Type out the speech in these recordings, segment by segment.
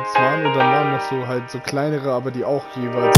jetzt waren, und dann waren noch so halt so kleinere, aber die auch jeweils.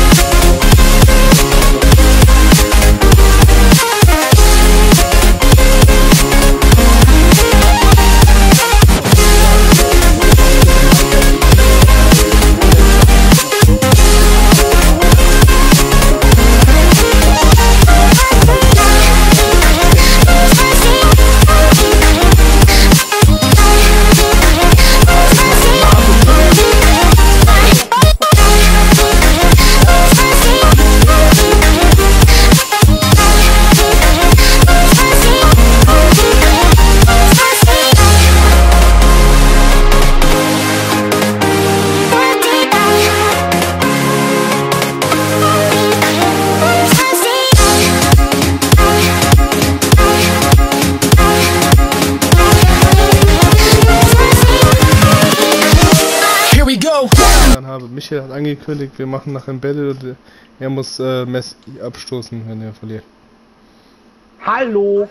Michael hat angekündigt, wir machen nach Battle und er muss Messi abstoßen, wenn er verliert. Hallo!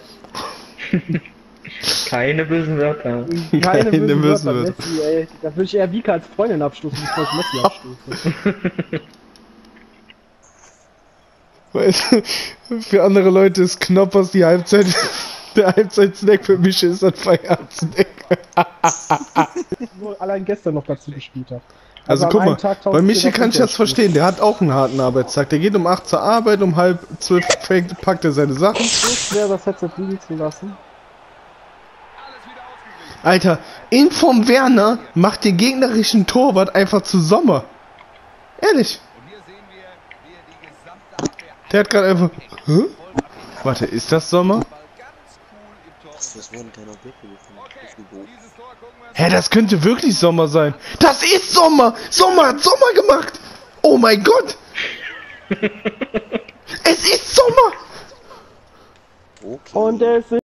Keine bösen Wörter. Keine bösen Wörter. Messi, ey. Da würde ich eher Vika als Freundin abstoßen, bevor ich Messi abstoße. Weißt du, für andere Leute ist Knoppers die Halbzeit. Der Halbzeit-Snack für mich ist ein Feierabend-Snack. Nur allein gestern noch dazu gespielt habe. Also guck mal, bei Michi kann ich das verstehen, der hat auch einen harten Arbeitstag. Der geht um 8 zur Arbeit, um 11:30 packt er seine Sachen. So schwer das Headset liegen zu lassen. Alter, Inform Werner macht den gegnerischen Torwart einfach zu Sommer. Ehrlich. Der hat gerade einfach... Hä? Warte, ist das Sommer? Das wurden keine Objekte gefunden. Hä, das könnte wirklich Sommer sein. Das ist Sommer! Sommer hat Sommer gemacht! Oh mein Gott! Es ist Sommer! Okay. Und es ist